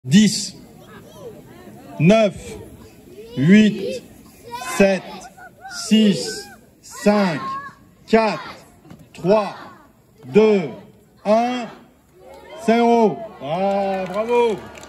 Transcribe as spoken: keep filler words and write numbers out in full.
dix, neuf, huit, sept, six, cinq, quatre, trois, deux, un, zéro. Ah, bravo!